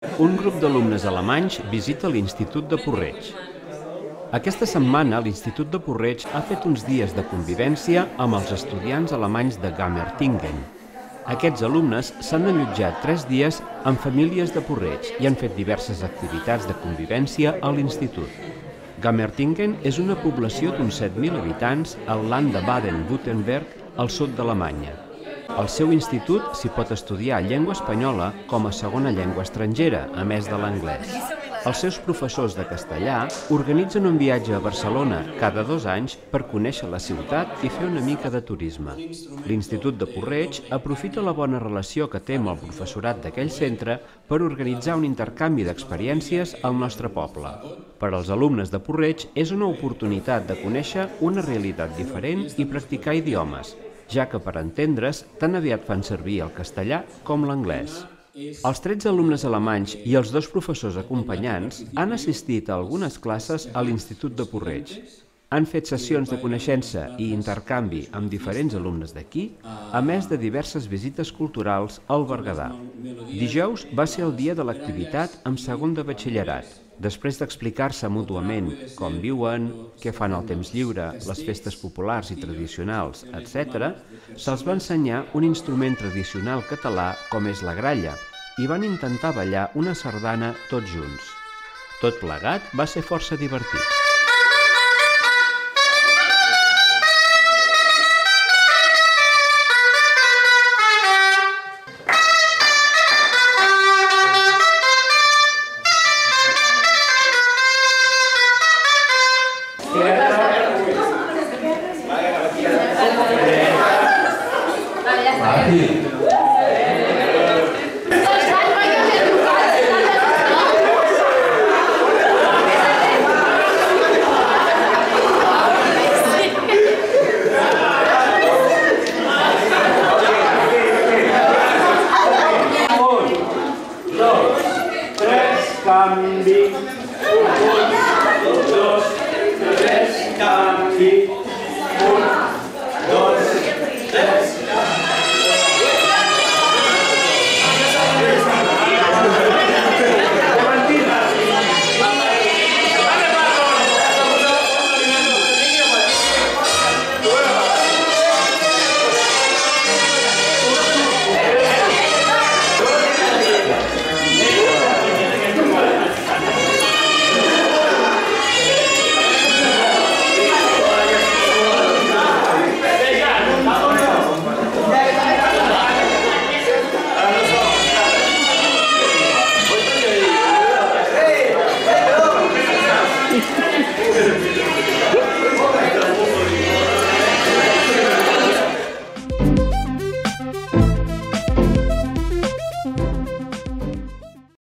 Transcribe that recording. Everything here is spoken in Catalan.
Un grup d'alumnes alemanys visita l'Institut de Puig-reig. Aquesta setmana l'Institut de Puig-reig ha fet uns dies de convivència amb els estudiants alemanys de Gammertingen. Aquests alumnes s'han allotjat 3 dies amb famílies de Puig-reig i han fet diverses activitats de convivència a l'institut. Gammertingen és una població d'uns 7.000 habitants al Land de Baden-Württemberg, al sud d'Alemanya. Al seu institut s'hi pot estudiar llengua espanyola com a segona llengua estrangera, a més de l'anglès. Els seus professors de castellà organitzen un viatge a Barcelona cada 2 anys per conèixer la ciutat i fer una mica de turisme. L'Institut de Puig-reig aprofita la bona relació que té amb el professorat d'aquell centre per organitzar un intercanvi d'experiències al nostre poble. Per als alumnes de Puig-reig és una oportunitat de conèixer una realitat diferent i practicar idiomes, ja que per entendre's tan aviat fan servir el castellà com l'anglès. Els 13 alumnes alemanys i els 2 professors acompanyants han assistit a algunes classes a l'Institut de Puig-reig. Han fet sessions de coneixença i intercanvi amb diferents alumnes d'aquí, a més de diverses visites culturals al Berguedà. Dijous va ser el dia de l'activitat amb segon de batxillerat. Després d'explicar-se mútuament com viuen, què fan al temps lliure, les festes populars i tradicionals, etc., se'ls va ensenyar un instrument tradicional català com és la gralla i van intentar ballar una sardana tots junts. Tot plegat va ser força divertit. Canvi, 1, 2, 3, canvi, 1, 2, 3,